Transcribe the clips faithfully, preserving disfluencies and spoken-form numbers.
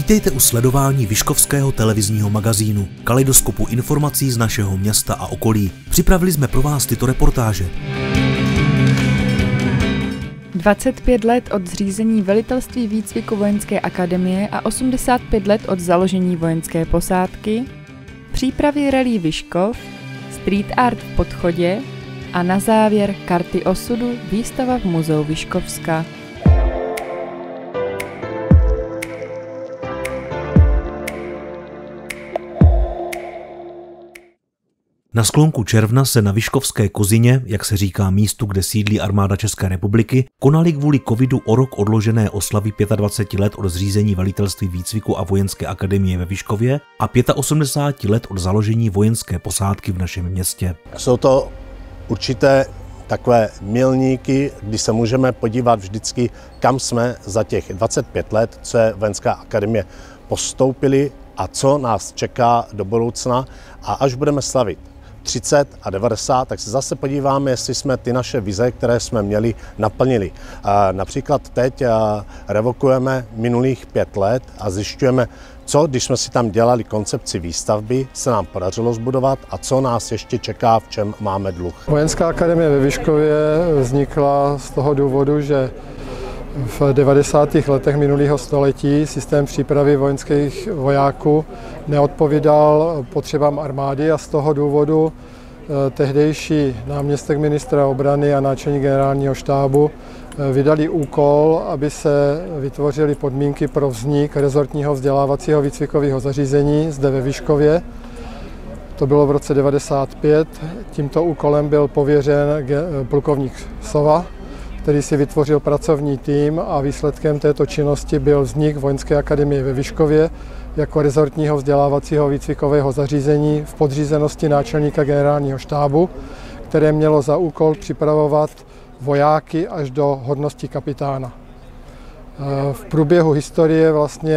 Vítejte u sledování Vyškovského televizního magazínu, kaleidoskopu informací z našeho města a okolí. Připravili jsme pro vás tyto reportáže. dvacet pět let od zřízení velitelství výcviku vojenské akademie a osmdesát pět let od založení vojenské posádky, přípravy rally Vyškov, street art v Podchodě a na závěr karty osudu výstava v muzeu Vyškovska. Na sklonku června se na Vyškovské kozině, jak se říká místu, kde sídlí armáda České republiky, konaly kvůli covidu o rok odložené oslavy dvacet pět let od zřízení velitelství výcviku a vojenské akademie ve Vyškově a osmdesát pět let od založení vojenské posádky v našem městě. Jsou to určité takové milníky, kdy se můžeme podívat vždycky, kam jsme za těch dvacet pět let, co je vojenská akademie, postoupili a co nás čeká do budoucna. A až budeme slavit třicet a devadesát, tak se zase podíváme, jestli jsme ty naše vize, které jsme měli, naplnili. Například teď revokujeme minulých pět let a zjišťujeme, co, když jsme si tam dělali koncepci výstavby, se nám podařilo zbudovat a co nás ještě čeká, v čem máme dluh. Vojenská akademie ve Vyškově vznikla z toho důvodu, že v devadesátých letech minulého století systém přípravy vojenských vojáků neodpovídal potřebám armády a z toho důvodu tehdejší náměstek ministra obrany a náčelník generálního štábu vydali úkol, aby se vytvořily podmínky pro vznik rezortního vzdělávacího výcvikového zařízení zde ve Vyškově. To bylo v roce devadesát pět. Tímto úkolem byl pověřen plukovník Sova, který si vytvořil pracovní tým a výsledkem této činnosti byl vznik Vojenské akademie ve Vyškově jako rezortního vzdělávacího výcvikového zařízení v podřízenosti náčelníka generálního štábu, které mělo za úkol připravovat vojáky až do hodnosti kapitána. V průběhu historie vlastně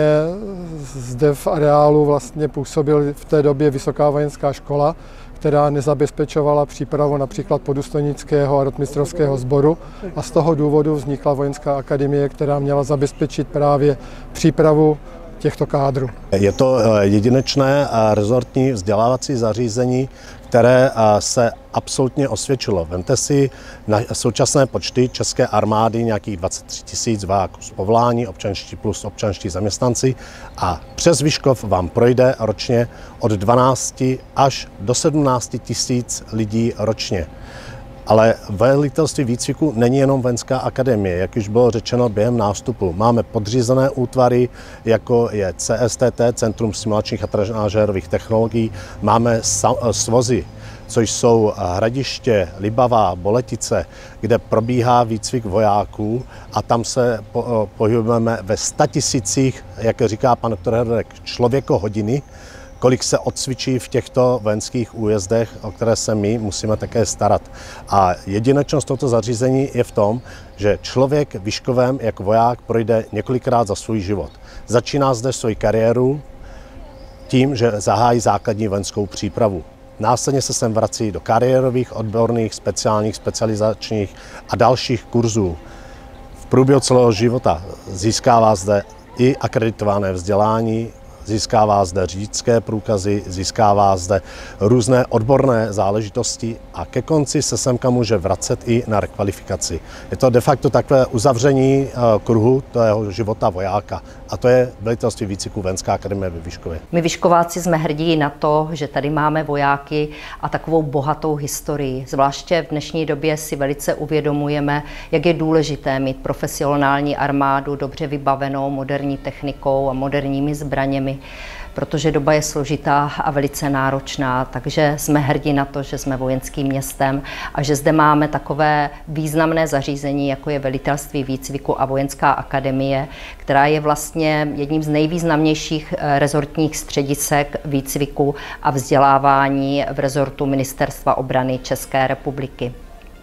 zde v areálu vlastně působil v té době Vysoká vojenská škola, která nezabezpečovala přípravu například podůstojnického a rotmistrovského sboru a z toho důvodu vznikla Vojenská akademie, která měla zabezpečit právě přípravu těchto kádrů. Je to jedinečné rezortní vzdělávací zařízení, které se absolutně osvědčilo. Vemte si na současné počty české armády, nějakých dvacet tři tisíc vojáků z povolání, občanští plus občanští zaměstnanci a přes Vyškov vám projde ročně od dvanácti až do sedmnácti tisíc lidí ročně. Ale velitelství výcviku není jenom vojenská akademie, jak už bylo řečeno během nástupu. Máme podřízené útvary, jako je C S T T, Centrum simulačních a trenažérových technologií, máme svozy, což jsou Hradiště, Libavá, Boletice, kde probíhá výcvik vojáků a tam se po, pohybujeme ve statisících, jak říká pan doktor Hrdek, člověkohodiny, kolik se odcvičí v těchto vojenských újezdech, o které se my musíme také starat. A jedinečnost tohoto zařízení je v tom, že člověk Vyškovem jako voják projde několikrát za svůj život. Začíná zde svou kariéru tím, že zahájí základní vojenskou přípravu. Následně se sem vrací do kariérových, odborných, speciálních, specializačních a dalších kurzů. V průběhu celého života získává zde i akreditované vzdělání, získává zde řidičské průkazy, získává zde různé odborné záležitosti a ke konci se semka může vracet i na rekvalifikaci. Je to de facto takové uzavření kruhu toho života vojáka a to je velitelství výcviku Vojenská akademie ve Vyškově. My Vyškováci jsme hrdí na to, že tady máme vojáky a takovou bohatou historii. Zvláště v dnešní době si velice uvědomujeme, jak je důležité mít profesionální armádu dobře vybavenou moderní technikou a moderními zbraněmi, protože doba je složitá a velice náročná, takže jsme hrdí na to, že jsme vojenským městem a že zde máme takové významné zařízení, jako je velitelství výcviku a Vojenská akademie, která je vlastně jedním z nejvýznamnějších rezortních středisek výcviku a vzdělávání v rezortu Ministerstva obrany České republiky.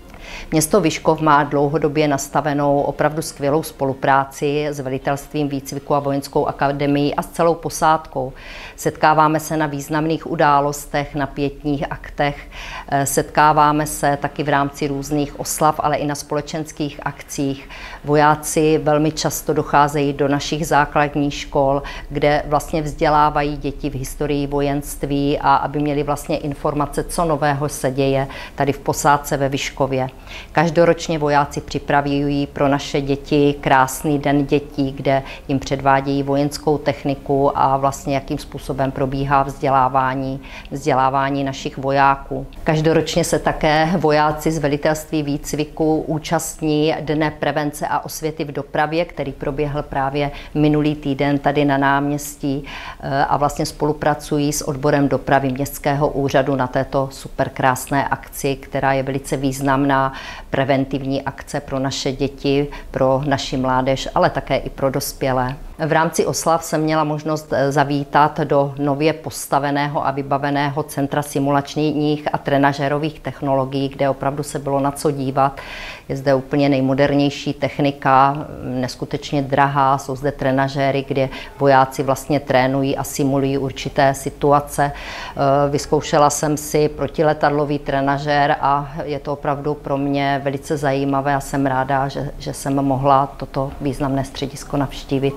Město Vyškov má dlouhodobě nastavenou opravdu skvělou spolupráci s velitelstvím výcviku a vojenskou akademií a s celou posádkou. Setkáváme se na významných událostech, na pietních aktech, setkáváme se taky v rámci různých oslav, ale i na společenských akcích. Vojáci velmi často docházejí do našich základních škol, kde vlastně vzdělávají děti v historii vojenství a aby měli vlastně informace, co nového se děje tady v posádce ve Vyškově. Každoročně vojáci připravují pro naše děti krásný den dětí, kde jim předvádějí vojenskou techniku a vlastně jakým způsobem probíhá vzdělávání, vzdělávání našich vojáků. Každoročně se také vojáci z velitelství výcviku účastní Dne prevence a osvěty v dopravě, který proběhl právě minulý týden tady na náměstí a vlastně spolupracují s odborem dopravy Městského úřadu na této super krásné akci, která je velice významná preventivní akce pro naše děti, pro naši mládež, ale také i pro dospělé. V rámci oslav jsem měla možnost zavítat do nově postaveného a vybaveného Centra simulačních a trenažérových technologií, kde opravdu se bylo na co dívat. Je zde úplně nejmodernější technika, neskutečně drahá, jsou zde trenažéry, kde vojáci vlastně trénují a simulují určité situace. Vyzkoušela jsem si protiletadlový trenažér a je to opravdu pro mě velice zajímavé a jsem ráda, že, že jsem mohla toto významné středisko navštívit.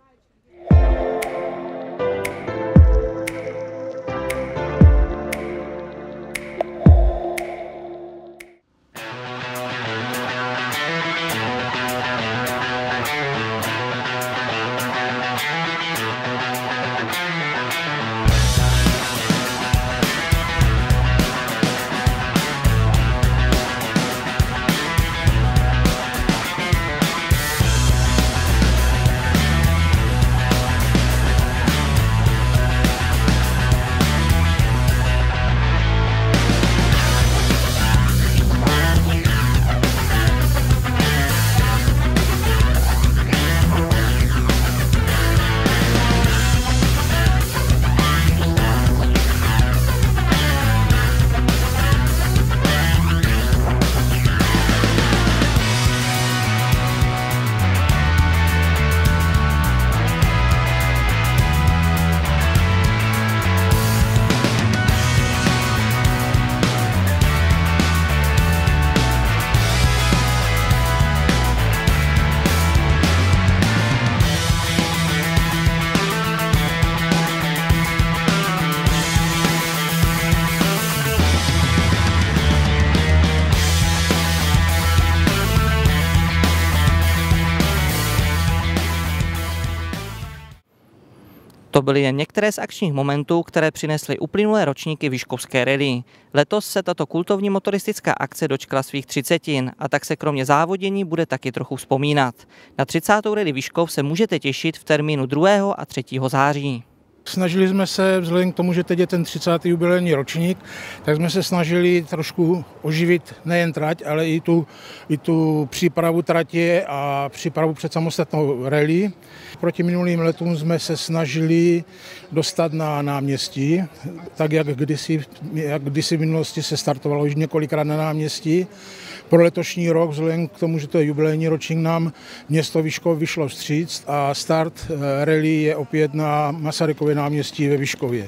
To byly jen některé z akčních momentů, které přinesly uplynulé ročníky Vyškovské rally. Letos se tato kultovní motoristická akce dočkala svých třicetin a tak se kromě závodění bude taky trochu vzpomínat. Na třicátou rally Vyškov se můžete těšit v termínu druhého a třetího září. Snažili jsme se, vzhledem k tomu, že teď je ten třicátý jubilejní ročník, tak jsme se snažili trošku oživit nejen trať, ale i tu, i tu přípravu tratě a přípravu před samostatnou rally. Proti minulým letům jsme se snažili dostat na náměstí, tak jak kdysi, jak kdysi v minulosti se startovalo už několikrát na náměstí. Pro letošní rok, vzhledem k tomu, že to je jubilejní ročník, nám město Vyškov vyšlo vstříc a start rally je opět na Masarykově náměstí ve Vyškově.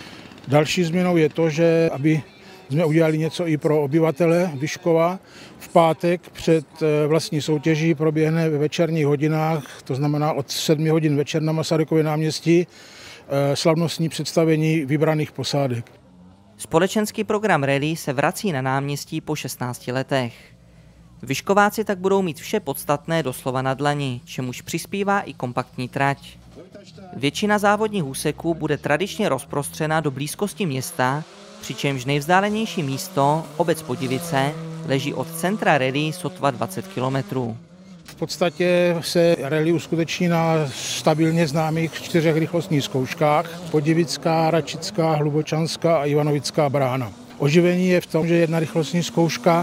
Další změnou je to, že aby jsme udělali něco i pro obyvatele Vyškova. V pátek před vlastní soutěží proběhne ve večerních hodinách, to znamená od sedmi hodin večer na Masarykově náměstí, slavnostní představení vybraných posádek. Společenský program rally se vrací na náměstí po šestnácti letech. Vyškováci tak budou mít vše podstatné doslova na dlani, čemuž přispívá i kompaktní trať. Většina závodních úseků bude tradičně rozprostřena do blízkosti města, přičemž nejvzdálenější místo, obec Podivice, leží od centra rally sotva dvacet kilometrů. V podstatě se rally uskuteční na stabilně známých čtyřech rychlostních zkouškách: Podivická, Račická, Hlubočanská a Ivanovická brána. Oživení je v tom, že jedna rychlostní zkouška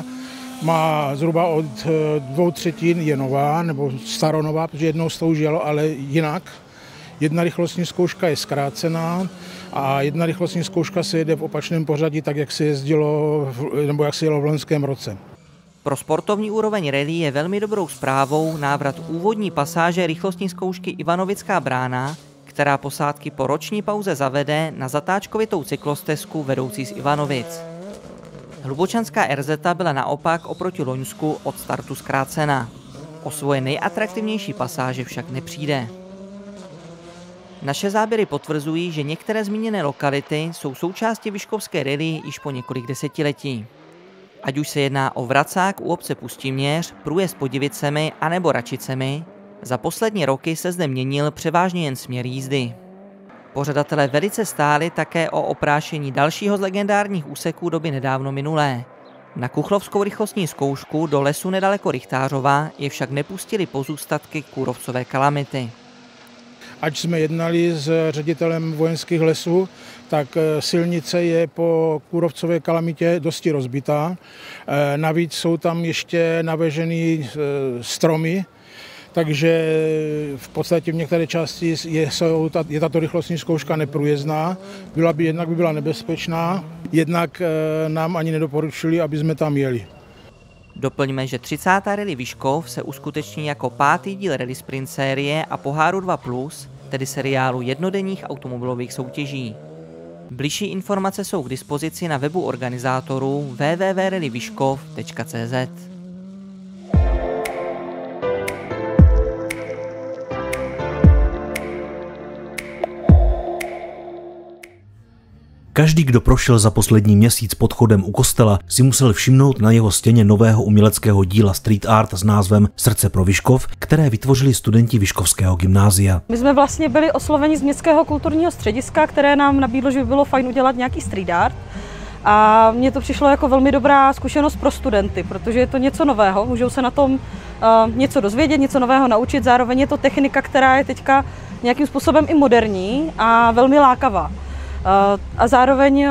má zhruba od dvou třetin je nová nebo staronová, protože jednou se to už jelo, ale jinak. Jedna rychlostní zkouška je zkrácená a jedna rychlostní zkouška se jede v opačném pořadí, tak jak se jezdilo nebo jak se jelo v loňském roce. Pro sportovní úroveň rally je velmi dobrou zprávou návrat úvodní pasáže rychlostní zkoušky Ivanovická brána, která posádky po roční pauze zavede na zatáčkovitou cyklostezku vedoucí z Ivanovic. Hlubočanská R Z byla naopak oproti loňsku od startu zkrácena. O svoje nejatraktivnější pasáže však nepřijde. Naše záběry potvrzují, že některé zmíněné lokality jsou součástí vyškovské rally již po několik desetiletí. Ať už se jedná o Vracák u obce Pustiměř, průjezd Podivicemi anebo Račicemi, za poslední roky se zde měnil převážně jen směr jízdy. Pořadatelé velice stáli také o oprášení dalšího z legendárních úseků doby nedávno minulé. Na kuchlovskou rychlostní zkoušku do lesu nedaleko Richtářova je však nepustili pozůstatky kůrovcové kalamity. Ať jsme jednali s ředitelem vojenských lesů, tak silnice je po kůrovcové kalamitě dosti rozbitá. Navíc jsou tam ještě navežený stromy, takže v podstatě v některé části je, jsou, je tato rychlostní zkouška neprůjezdná. Byla by, jednak by byla nebezpečná, jednak nám ani nedoporučili, aby jsme tam jeli. Doplňme, že třicátá rally Vyškov se uskuteční jako pátý díl Rally Sprint série a Poháru dva plus, tedy seriálu jednodenních automobilových soutěží. Bližší informace jsou k dispozici na webu organizátorů w w w tečka rally vyškov tečka c z. Každý, kdo prošel za poslední měsíc podchodem u kostela, si musel všimnout na jeho stěně nového uměleckého díla street art s názvem Srdce pro Vyškov, které vytvořili studenti Vyškovského gymnázia. My jsme vlastně byli osloveni z Městského kulturního střediska, které nám nabídlo, že by bylo fajn udělat nějaký street art. A mně to přišlo jako velmi dobrá zkušenost pro studenty, protože je to něco nového, můžou se na tom uh, něco dozvědět, něco nového naučit, zároveň je to technika, která je teďka nějakým způsobem i moderní a velmi lákavá. A zároveň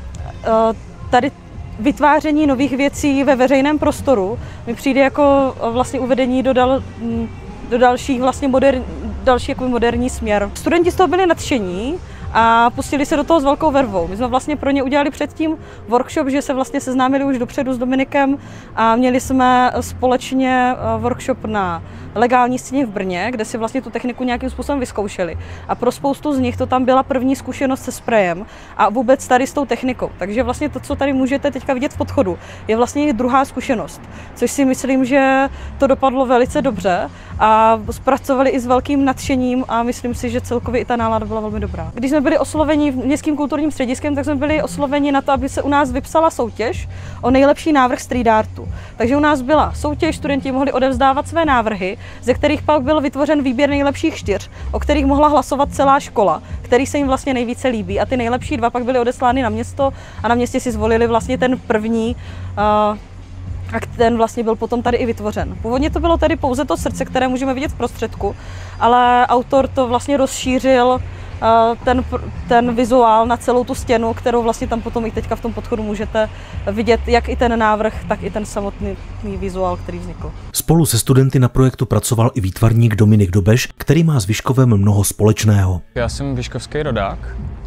tady vytváření nových věcí ve veřejném prostoru mi přijde jako vlastně uvedení do, dal, do dalších vlastně moderní, další jako moderní směr. Studenti z toho byli nadšení a pustili se do toho s velkou vervou. My jsme vlastně pro ně udělali předtím workshop, že se vlastně seznámili už dopředu s Dominikem a měli jsme společně workshop na legální scéně v Brně, kde si vlastně tu techniku nějakým způsobem vyzkoušeli. A pro spoustu z nich to tam byla první zkušenost se sprejem a vůbec tady s tou technikou. Takže vlastně to, co tady můžete teďka vidět v podchodu, je vlastně druhá zkušenost, což si myslím, že to dopadlo velice dobře a zpracovali i s velkým nadšením a myslím si, že celkově i ta nálada byla velmi dobrá. Když jsme byli osloveni Městským kulturním střediskem, tak jsme byli osloveni na to, aby se u nás vypsala soutěž o nejlepší návrh street artu. Takže u nás byla soutěž, studenti mohli odevzdávat své návrhy, ze kterých pak byl vytvořen výběr nejlepších čtyř, o kterých mohla hlasovat celá škola, který se jim vlastně nejvíce líbí. A ty nejlepší dva pak byly odeslány na město a na městě si zvolili vlastně ten první, a ten vlastně byl potom tady i vytvořen. Původně to bylo tady pouze to srdce, které můžeme vidět v prostředku, ale autor to vlastně rozšířil ten, ten vizuál na celou tu stěnu, kterou vlastně tam potom i teďka v tom podchodu můžete vidět, jak i ten návrh, tak i ten samotný vizuál, který vznikl. Spolu se studenty na projektu pracoval i výtvarník Dominik Dobeš, který má s Vyškovem mnoho společného. Já jsem vyškovský rodák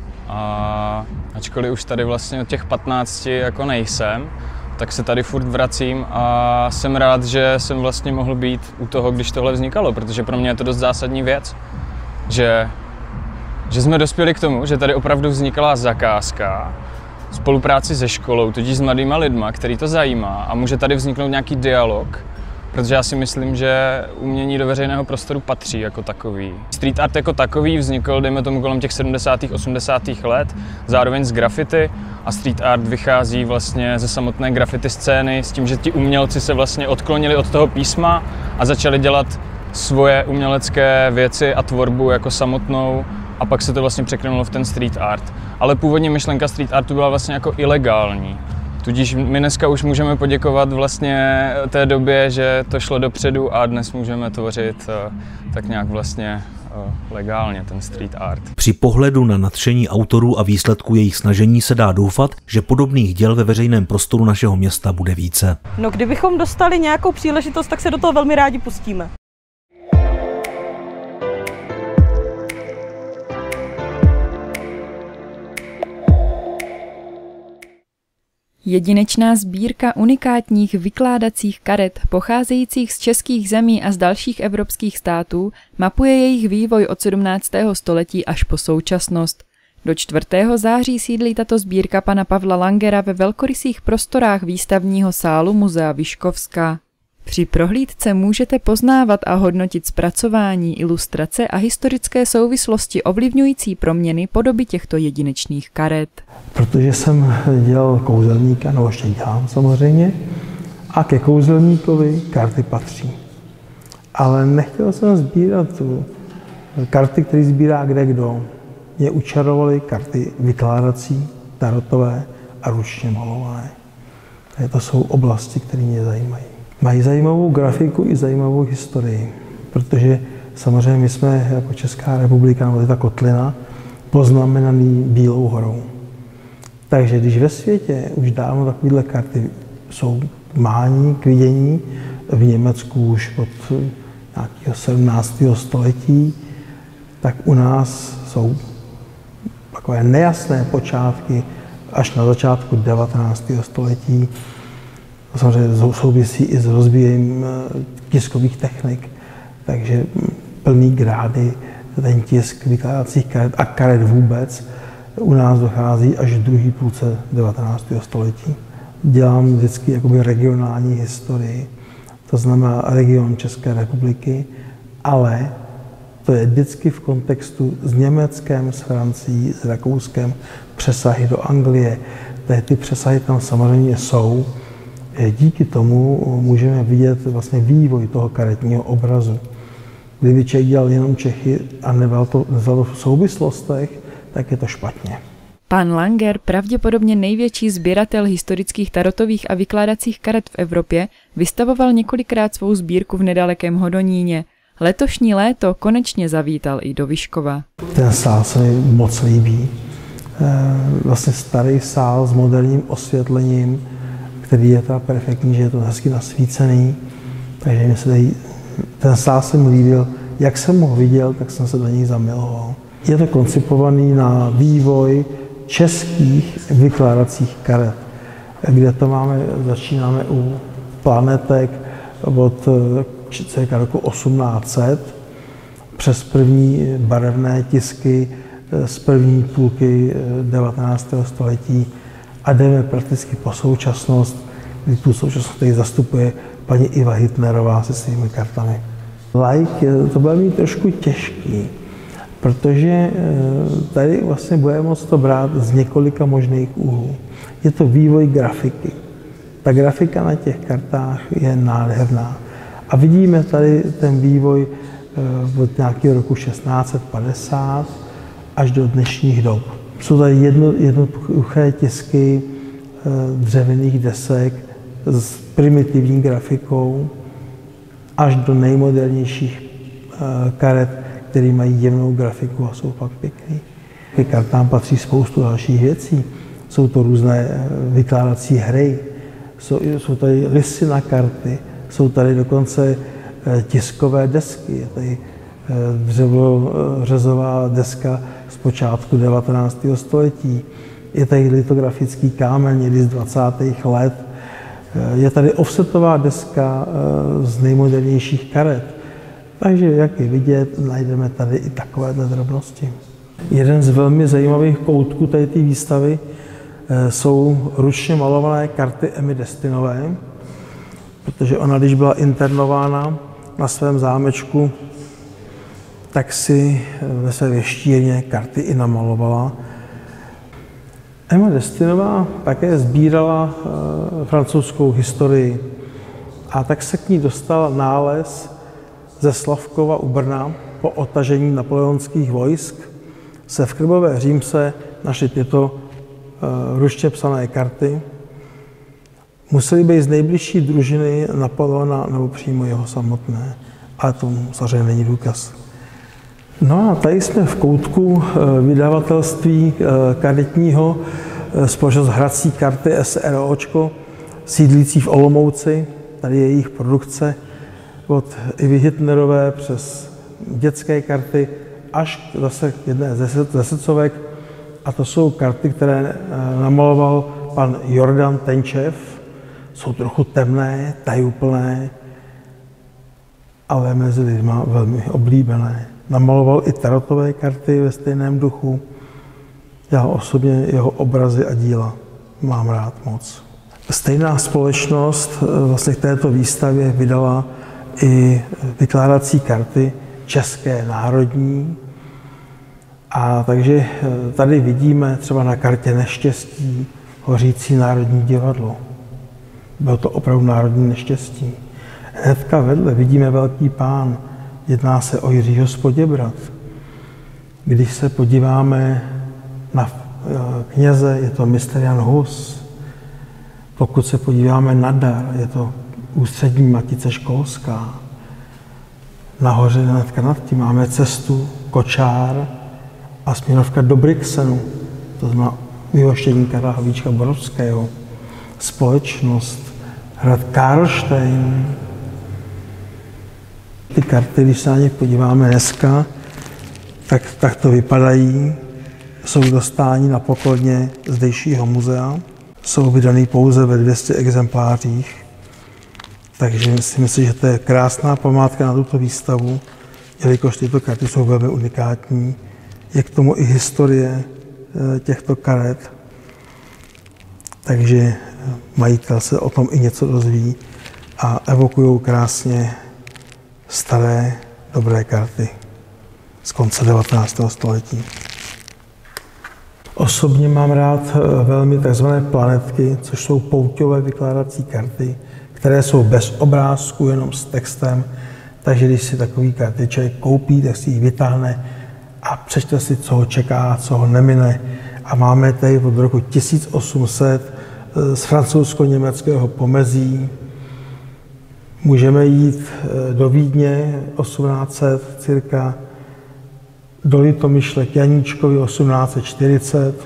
a ačkoliv už tady vlastně od těch patnácti jako nejsem, tak se tady furt vracím a jsem rád, že jsem vlastně mohl být u toho, když tohle vznikalo, protože pro mě je to dost zásadní věc, že že jsme dospěli k tomu, že tady opravdu vznikala zakázka, spolupráci se školou, tudíž s mladýma lidma, který to zajímá a může tady vzniknout nějaký dialog, protože já si myslím, že umění do veřejného prostoru patří jako takový. Street art jako takový vznikl, dejme tomu, kolem těch sedmdesátých osmdesátých let, zároveň z graffiti a street art vychází vlastně ze samotné graffiti scény s tím, že ti umělci se vlastně odklonili od toho písma a začali dělat svoje umělecké věci a tvorbu jako samotnou. A pak se to vlastně překrynulo v ten street art. Ale původně myšlenka street artu byla vlastně jako ilegální. Tudíž my dneska už můžeme poděkovat vlastně té době, že to šlo dopředu a dnes můžeme tvořit tak nějak vlastně legálně ten street art. Při pohledu na nadšení autorů a výsledků jejich snažení se dá doufat, že podobných děl ve veřejném prostoru našeho města bude více. No, kdybychom dostali nějakou příležitost, tak se do toho velmi rádi pustíme. Jedinečná sbírka unikátních vykládacích karet pocházejících z českých zemí a z dalších evropských států mapuje jejich vývoj od sedmnáctého století až po současnost. Do čtvrtého září sídlí tato sbírka pana Pavla Langera ve velkorysých prostorách výstavního sálu Muzea Vyškovska. Při prohlídce můžete poznávat a hodnotit zpracování, ilustrace a historické souvislosti ovlivňující proměny podoby těchto jedinečných karet. Protože jsem dělal kouzelníka, nebo ještě dělám samozřejmě, a ke kouzelníkovi karty patří. Ale nechtěl jsem sbírat karty, které sbírá kde kdo. Mě učarovaly karty vykládací, tarotové a ručně malované. To jsou oblasti, které mě zajímají. Mají zajímavou grafiku i zajímavou historii, protože samozřejmě my jsme jako Česká republika, nebo ta kotlina, poznamenaný Bílou horou. Takže když ve světě už dávno takovéhle karty jsou mání k vidění, v Německu už od nějakého sedmnáctého století, tak u nás jsou takové nejasné počátky až na začátku devatenáctého století. To samozřejmě souvisí i s rozvíjem tiskových technik, takže plný grády, ten tisk vykládacích karet a karet vůbec u nás dochází až v druhé půlce devatenáctého století. Dělám vždycky jakoby regionální historii, to znamená region České republiky, ale to je vždycky v kontextu s Německem, s Francií, s Rakouskem, přesahy do Anglie. Ty přesahy tam samozřejmě jsou. Díky tomu můžeme vidět vlastně vývoj toho karetního obrazu. Kdyby člověk dělal jenom Čechy a neval to, neval to v souvislostech, tak je to špatně. Pan Langer, pravděpodobně největší sběratel historických tarotových a vykládacích karet v Evropě, vystavoval několikrát svou sbírku v nedalekém Hodoníně. Letošní léto konečně zavítal i do Vyškova. Ten sál se mi moc líbí. Vlastně starý sál s moderním osvětlením, který je teda perfektní, že je to hezky nasvícený. Takže mi se tady, ten sál se mi líbil. Jak jsem ho viděl, tak jsem se do něj zamiloval. Je to koncipovaný na vývoj českých vykládacích karet, kde to máme, začínáme u planetek od cirka roku osmnáct set přes první barevné tisky z první půlky devatenáctého století a jdeme prakticky po současnost, kdy tu současnost tady zastupuje paní Iva Hitnerová se svými kartami. Like, to bude mít trošku těžký, protože tady vlastně budeme moct to brát z několika možných úhlů. Je to vývoj grafiky. Ta grafika na těch kartách je nádherná. A vidíme tady ten vývoj od nějakého roku šestnáct set padesát až do dnešních dob. Jsou tady jedno, jednoduché tisky dřevěných desek s primitivní grafikou až do nejmodernějších karet, které mají jemnou grafiku a jsou pak pěkný. Ke kartám patří spoustu dalších věcí. Jsou to různé vykládací hry, jsou, jsou tady listy na karty, jsou tady dokonce tiskové desky. Je tady dřevořezová deska z počátku devatenáctého století. Je tady litografický kámen někdy z dvacátých let. Je tady offsetová deska z nejmodernějších karet. Takže, jak je vidět, najdeme tady i takovéhle drobnosti. Jeden z velmi zajímavých koutků té výstavy jsou ručně malované karty Emmy Destinové, protože ona, když byla internována na svém zámečku, tak si ve své věštírně karty i namalovala. Emma Destinová také sbírala francouzskou historii a tak se k ní dostal nález ze Slavkova u Brna po otažení napoleonských vojsk. Se v Krbové Římse našly tyto ručně psané karty. Musely být z nejbližší družiny Napoleona nebo přímo jeho samotné, ale tomu samozřejmě není důkaz. No a tady jsme v koutku vydavatelství karetního společnost Hrací karty SROčko, sídlící v Olomouci. Tady je jejich produkce od Ivy Hitnerové přes dětské karty až zase k jedné ze srdcovek. A to jsou karty, které namaloval pan Jordan Tenčev. Jsou trochu temné, tajuplné, ale mezi lidma velmi oblíbené. Namaloval i tarotové karty ve stejném duchu. Já osobně jeho obrazy a díla mám rád moc. Stejná společnost vlastně k této výstavě vydala i vykládací karty české národní. A takže tady vidíme třeba na kartě neštěstí hořící Národní divadlo. Bylo to opravdu národní neštěstí. Hnedka vedle vidíme Velký pán. Jedná se o Jiřího z Poděbrad. Když se podíváme na kněze, je to mistr Jan Hus. Pokud se podíváme na dar, je to Ústřední matice školská. Nahoře hnedka nad tím máme cestu Kočár a směrovka do Brixenu, to znamená vyhoštění Karla Havlíčka Borovského. Společnost hrad Karlštejn. Ty karty, když se na ně podíváme dneska, tak, tak to vypadají. Jsou k dostání na pokladně zdejšího muzea. Jsou vydaný pouze ve dvou stech exemplářích. Takže si myslím, že to je krásná památka na tuto výstavu, jelikož tyto karty jsou velmi unikátní. Je k tomu i historie těchto karet. Takže majitel se o tom i něco dozví a evokují krásně staré, dobré karty z konce devatenáctého století. Osobně mám rád velmi tzv. Planetky, což jsou pouťové vykládací karty, které jsou bez obrázku, jenom s textem. Takže když si takový karty člověk koupí, tak si ji vytáhne a přečte si, co ho čeká, co ho nemine. A máme tady od roku tisíc osm set z francouzsko-německého pomezí. Můžeme jít do Vídně osmnáct set cirka, do Litomyšle k Janíčkovi osmnáct set čtyřicet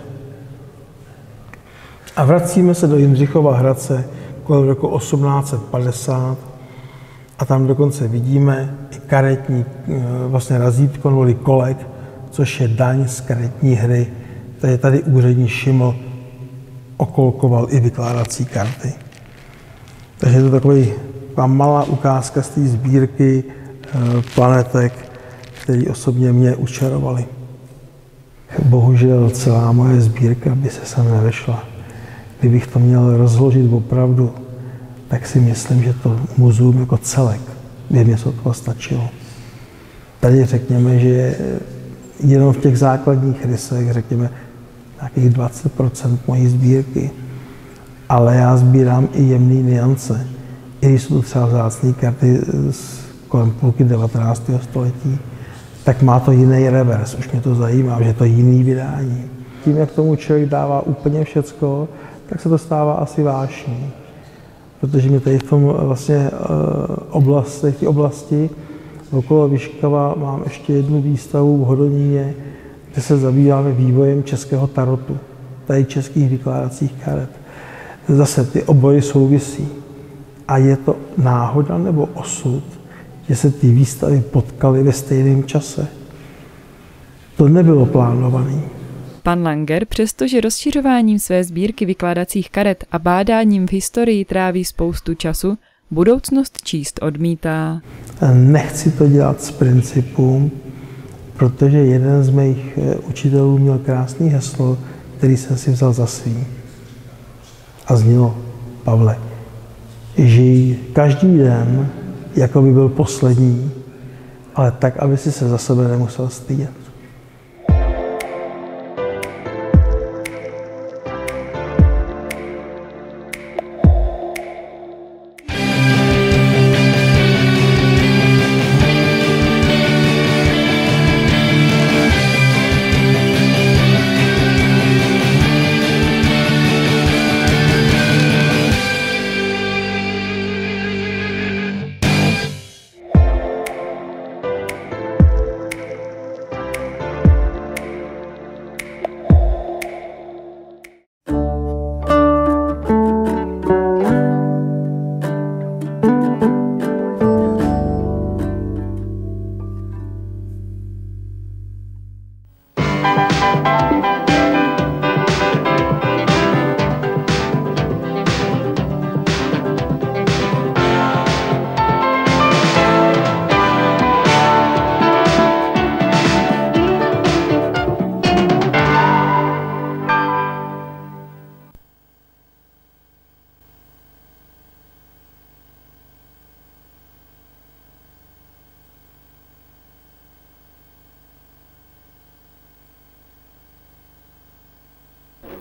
a vracíme se do Jindřichova Hradce kolem roku osmnáct set padesát a tam dokonce vidíme i karetní vlastně razítko nebo kolek, což je daň z karetní hry. Tady, tady úřední Šiml okolkoval i vykládací karty. Takže je to takový, taková malá ukázka z té sbírky e, planetek, které osobně mě učarovaly. Bohužel celá moje sbírka by se sem nevešla. Kdybych to měl rozložit opravdu, tak si myslím, že to muzeum jako celek by mě toho stačilo. Tady řekněme, že jenom v těch základních rysech, řekněme, nějakých dvacet procent mojí sbírky, ale já sbírám i jemné niance. I když jsou to třeba vzácné karty z kolem půlky devatenáctého století, tak má to jiný revers, už mě to zajímá, že to je jiný vydání. Tím, jak tomu člověk dává úplně všecko, tak se to stává asi vášní. Protože mě tady v tom vlastně oblasti, v té oblasti okolo Vyškova mám ještě jednu výstavu v Hodoníně, kde se zabýváme vývojem českého tarotu, tady českých vykládacích karet. Zase ty obory souvisí. A je to náhoda nebo osud, že se ty výstavy potkaly ve stejném čase. To nebylo plánované. Pan Langer, přestože rozšiřováním své sbírky vykládacích karet a bádáním v historii tráví spoustu času, budoucnost číst odmítá. Nechci to dělat z principu, protože jeden z mých učitelů měl krásný heslo, který jsem si vzal za svý. A znělo: Pavle, žij každý den, jako by byl poslední, ale tak, aby si se za sebe nemusel stydět.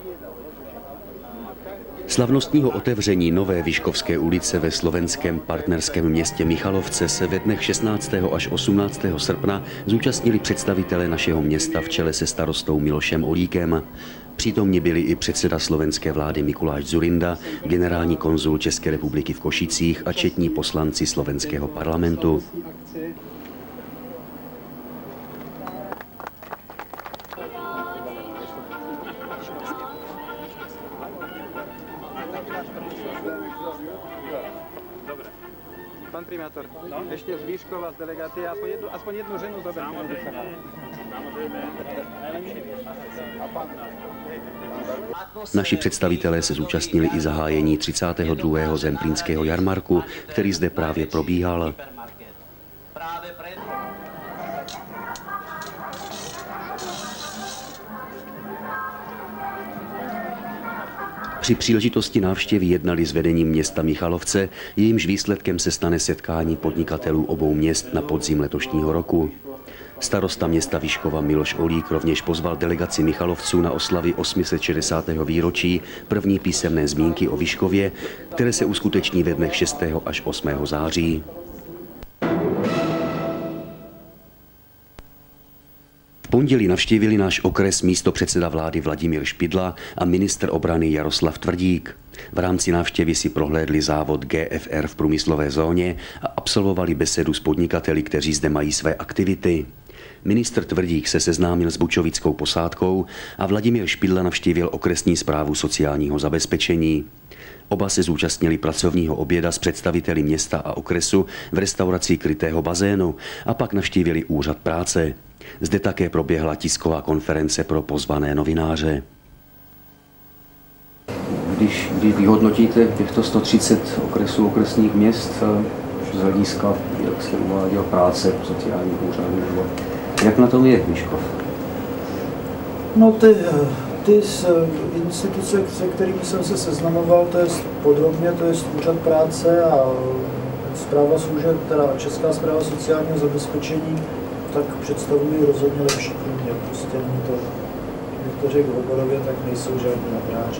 Slavnostního otevření nové Vyškovské ulice ve slovenském partnerském městě Michalovce se ve dnech šestnáctého až osmnáctého srpna zúčastnili představitelé našeho města v čele se starostou Milošem Olíkem. Přítomni byli i předseda slovenské vlády Mikuláš Dzurinda, generální konzul České republiky v Košicích a četní poslanci slovenského parlamentu. Pán primátor, no? Ešte z Výškova, z delegácie, aspoň jednu, aspoň jednu ženu zoberme. Naši představitelé se zúčastnili i zahájení třicátého druhého zemplínského jarmarku, který zde právě probíhal. Při příležitosti návštěvy jednali s vedením města Michalovce, jejímž výsledkem se stane setkání podnikatelů obou měst na podzim letošního roku. Starosta města Vyškova Miloš Olík rovněž pozval delegaci Michalovců na oslavy osm set šedesátého výročí první písemné zmínky o Vyškově, které se uskuteční ve dnech šestého až osmého září. V pondělí navštívili náš okres místopředseda vlády Vladimír Špidla a ministr obrany Jaroslav Tvrdík. V rámci návštěvy si prohlédli závod G F R v průmyslové zóně a absolvovali besedu s podnikateli, kteří zde mají své aktivity. Ministr Tvrdík se seznámil s bučovickou posádkou a Vladimír Špidla navštívil okresní správu sociálního zabezpečení. Oba se zúčastnili pracovního oběda s představiteli města a okresu v restauraci krytého bazénu a pak navštívili úřad práce. Zde také proběhla tisková konference pro pozvané novináře. Když, když vyhodnotíte těchto sto třicet okresů, okresních měst z hlediska, jak jste uváděl, práce sociálních úřadů, jak na tom je Vyškov? No ty, ty instituce, se kterými jsem se seznamoval, to je podrobně, to je úřad práce a správa služeb, teda Česká správa sociálního zabezpečení, tak představují rozhodně lepší průměr. Prostě není to, jak to řekl oborově, tak nejsou žádní nabráči.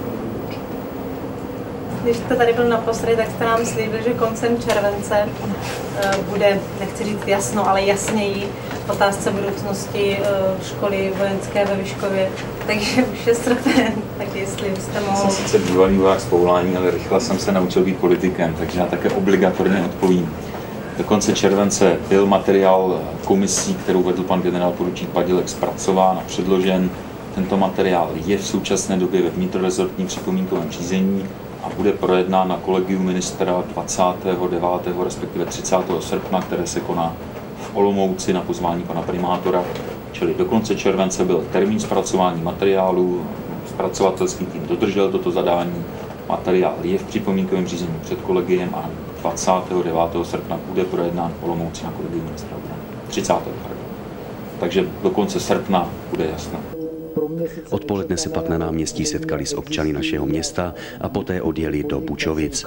Když jste tady byl naposledy, tak jste nám slíbil, že koncem července bude, nechci říct jasno, ale jasněji v otázce budoucnosti školy vojenské ve Vyškově. Takže už je srpen, tak jestli byste mohl... Jsem sice bývalý voják z povolání, ale rychle jsem se naučil být politikem, takže já také obligatorně odpovím. Do konce července byl materiál komisí, kterou vedl pan generál poručík Padilek, zpracován a předložen. Tento materiál je v současné době ve vnitrorezortním připomínkovém řízení a bude projednán na kolegiu ministra dvacátého devátého respektive třicátého srpna, které se koná v Olomouci na pozvání pana primátora. Čili do konce července byl termín zpracování materiálu, zpracovatelský tým dodržel toto zadání, materiál je v připomínkovém řízení před kolegiem a dvacátého devátého srpna bude projednán v Olomouci na kolegiu ministra obrany. třicátého Takže do konce srpna bude jasno. Odpoledne se pak na náměstí setkali s občany našeho města a poté odjeli do Bučovic.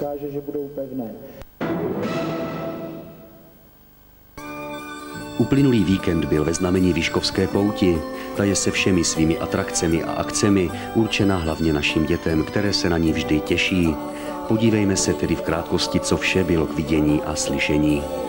Uplynulý víkend byl ve znamení Vyškovské pouti. Ta je se všemi svými atrakcemi a akcemi určena hlavně našim dětem, které se na ní vždy těší. Podívejme se tedy v krátkosti, co vše bylo k vidění a slyšení.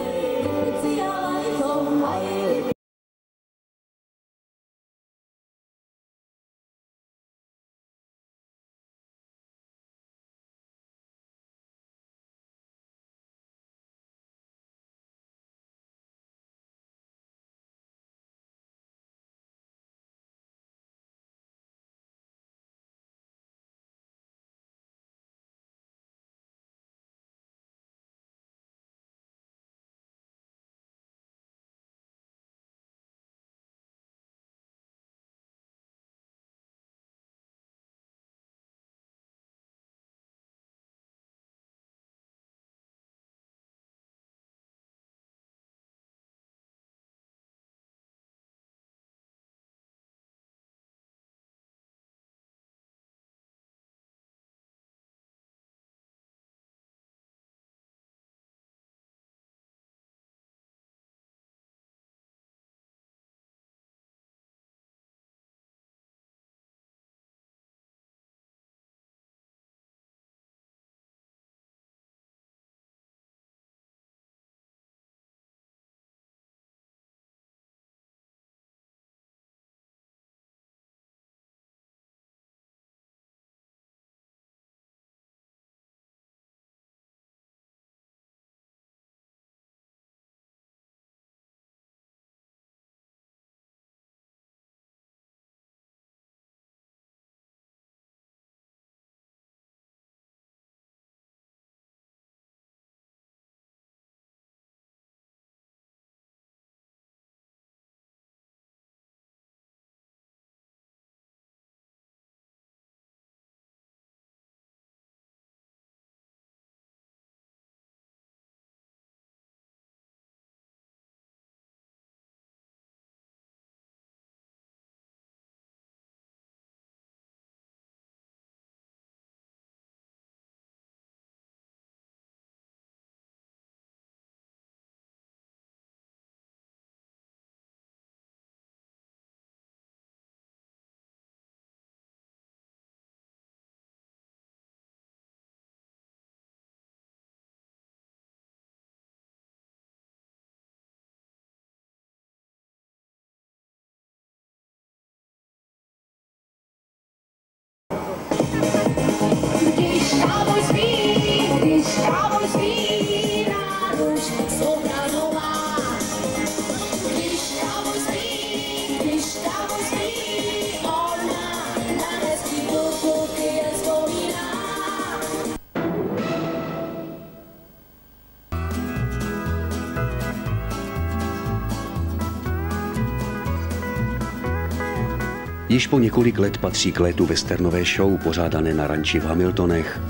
Již po několik let patří k létu westernové show pořádané na ranči v Hamiltonech.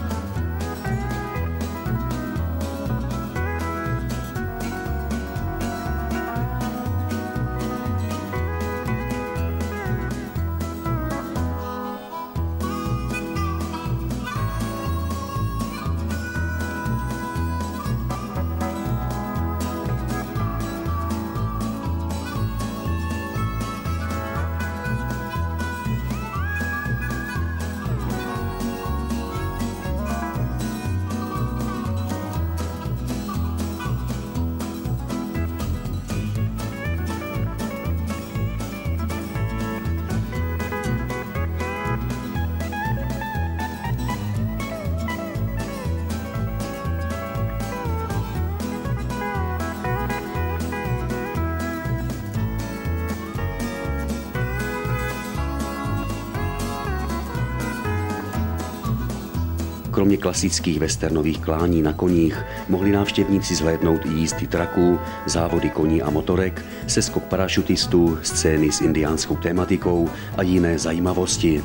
Kromě klasických westernových klání na koních mohli návštěvníci zhlédnout i jízdy traků, závody koní a motorek, seskok parašutistů, scény s indiánskou tématikou a jiné zajímavosti.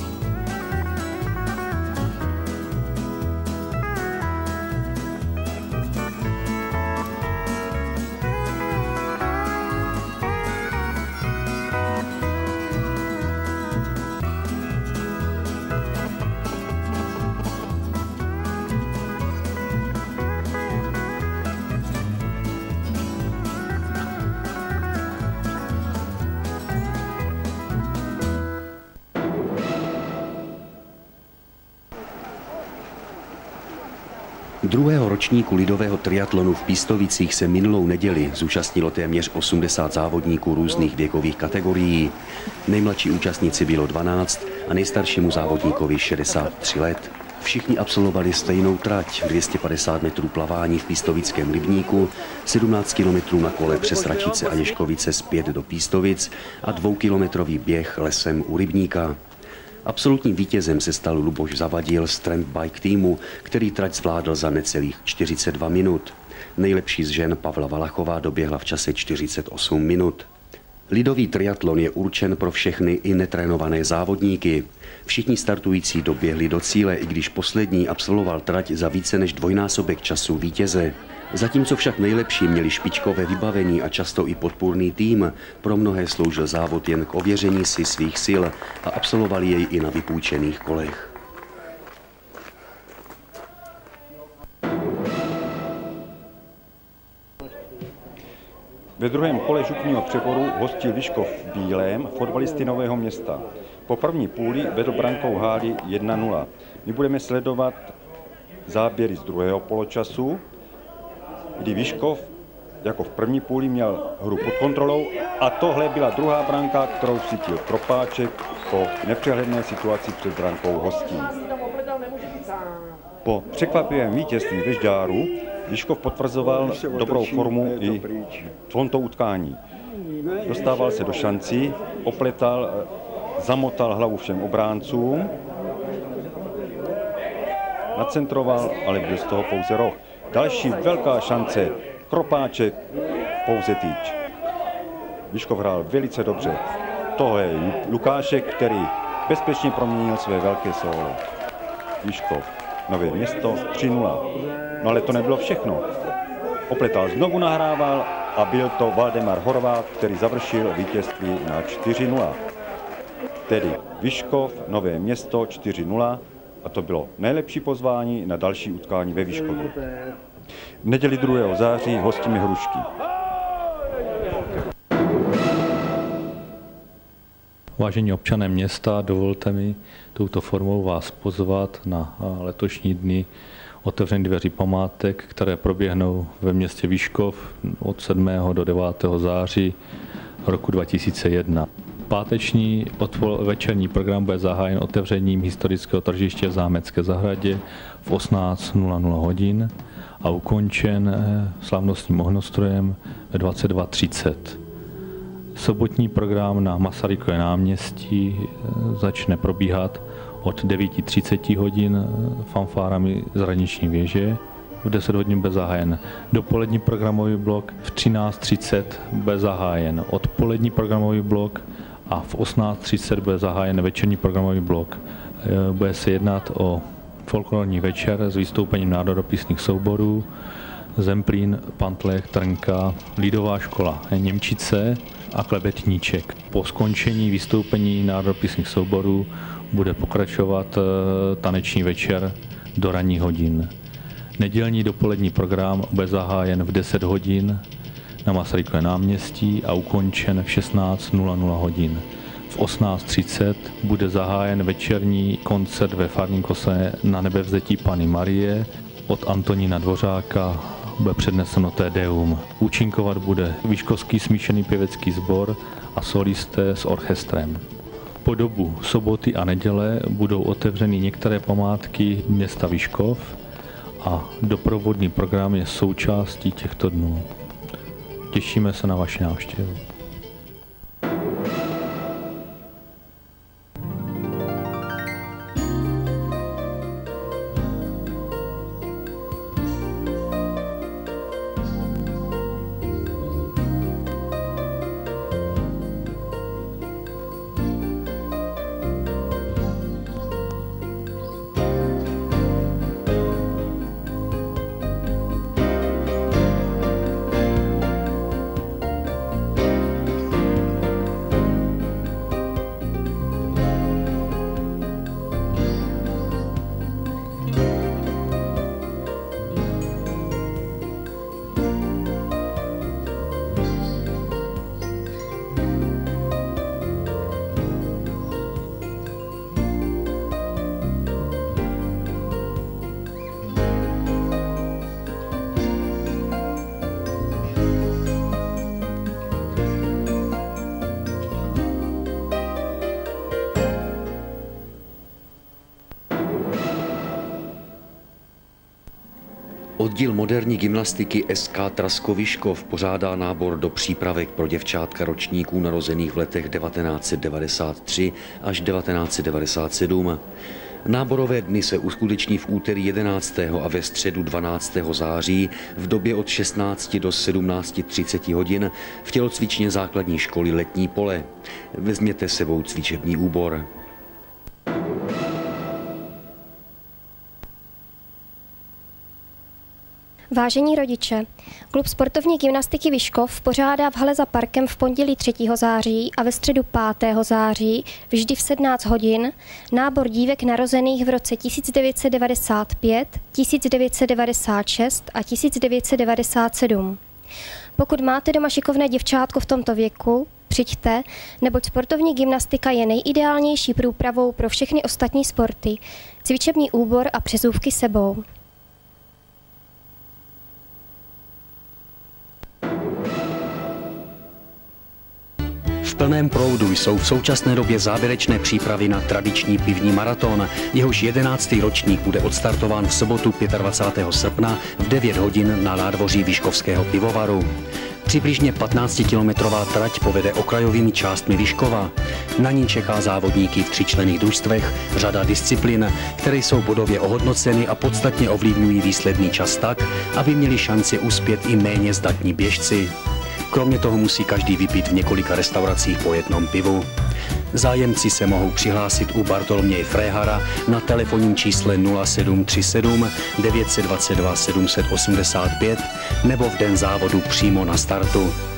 Druhého ročníku lidového triatlonu v Pístovicích se minulou neděli zúčastnilo téměř osmdesát závodníků různých věkových kategorií. Nejmladší účastníci bylo dvanáct a nejstaršímu závodníkovi šedesát tři let. Všichni absolvovali stejnou trať, dvě stě padesát metrů plavání v Pístovickém rybníku, sedmnáct kilometrů na kole přes Račice a Ježkovice zpět do Pístovic a dvoukilometrový běh lesem u rybníka. Absolutním vítězem se stal Luboš Zavadil z Trend Bike týmu, který trať zvládl za necelých čtyřicet dva minut. Nejlepší z žen Pavla Valachová doběhla v čase čtyřicet osm minut. Lidový triatlon je určen pro všechny i netrénované závodníky. Všichni startující doběhli do cíle, i když poslední absolvoval trať za více než dvojnásobek času vítěze. Zatímco však nejlepší měli špičkové vybavení a často i podpůrný tým, pro mnohé sloužil závod jen k ověření si svých sil a absolvovali jej i na vypůjčených kolech. Ve druhém kole župního přeboru hostil Vyškov v Bílém fotbalisty Nového Města. Po první půli vedl brankou Hády jedna nula. My budeme sledovat záběry z druhého poločasu, kdy Vyškov jako v první půli měl hru pod kontrolou a tohle byla druhá branka, kterou chytil Kropáček po nepřehledné situaci před brankou hostí. Po překvapivém vítězství ve Žďáru Vyškov potvrzoval dobrou formu i v tomto utkání. Dostával se do šancí, opletal, zamotal hlavu všem obráncům, nacentroval, ale byl z toho pouze roh. Další velká šance, Kropáček, pouze tyč. Vyškov hrál velice dobře. Tohle je Lukášek, který bezpečně proměnil své velké solo. Vyškov, Nové Město, tři nula. No ale to nebylo všechno. Opletal znovu nahrával a byl to Valdemar Horvát, který završil vítězství na čtyři nula. Tedy Vyškov, Nové Město, čtyři nula. A to bylo nejlepší pozvání na další utkání ve Vyškově. V neděli druhého září hostíme Hrušky. Vážení občané města, dovolte mi touto formou vás pozvat na letošní dny otevření dveří památek, které proběhnou ve městě Vyškov od sedmého do devátého září roku dva tisíce jedna. Páteční večerní program bude zahájen otevřením historického tržiště v Zámecké zahradě v osmnáct nula nula hodin a ukončen slavnostním ohňostrojem ve dvacet dva třicet. Sobotní program na Masarykově náměstí začne probíhat od devět třicet hodin fanfárami z radniční věže. V deset hodin bude zahájen dopolední programový blok, v třináct třicet bude zahájen odpolední programový blok a v osmnáct třicet bude zahájen večerní programový blok. Bude se jednat o folklorní večer s vystoupením národopisných souborů Zemplín, Pantlech, Trnka, Lidová škola Němčice a Klebetníček. Po skončení vystoupení národopisných souborů bude pokračovat taneční večer do ranních hodin. Nedělní dopolední program bude zahájen v deset hodin na Masarykově náměstí a ukončen v šestnáct hodin. V osmnáct třicet bude zahájen večerní koncert ve farním kose Na nebevzetí Panny Marie od Antonína Dvořáka. Bude předneseno Te Deum. Účinkovat bude Vyškovský smíšený pěvecký sbor a solisté s orchestrem. Po dobu soboty a neděle budou otevřeny některé památky města Vyškov a doprovodný program je součástí těchto dnů. Těšíme se na vaši návštěvu. Oddíl moderní gymnastiky S K Trasko Vyškov pořádá nábor do přípravek pro děvčátka ročníků narozených v letech devatenáct set devadesát tři až devatenáct set devadesát sedm. Náborové dny se uskuteční v úterý jedenáctého a ve středu dvanáctého září v době od šestnácti do sedmnácti třiceti hodin v tělocvičně základní školy Letní pole. Vezměte sebou cvičební úbor. Vážení rodiče, klub sportovní gymnastiky Vyškov pořádá v hale za parkem v pondělí třetího září a ve středu pátého září vždy v sedmnáct hodin nábor dívek narozených v roce tisíc devět set devadesát pět, tisíc devět set devadesát šest a tisíc devět set devadesát sedm. Pokud máte doma šikovné děvčátko v tomto věku, přijďte, neboť sportovní gymnastika je nejideálnější průpravou pro všechny ostatní sporty, cvičební úbor a přezůvky sebou. V plném proudu jsou v současné době závěrečné přípravy na tradiční pivní maraton. Jehož jedenáctý ročník bude odstartován v sobotu dvacátého pátého srpna v devět hodin na nádvoří Vyškovského pivovaru. Přibližně patnáctikilometrová trať povede okrajovými částmi Vyškova. Na ní čeká závodníky v tříčlenných družstvech řada disciplín, které jsou bodově ohodnoceny a podstatně ovlivňují výsledný čas tak, aby měli šanci uspět i méně zdatní běžci. Kromě toho musí každý vypít v několika restauracích po jednom pivu. Zájemci se mohou přihlásit u Bartoloměje Fréhara na telefonním čísle nula sedm tři sedm devět dvacet dva sedm set osmdesát pět nebo v den závodu přímo na startu.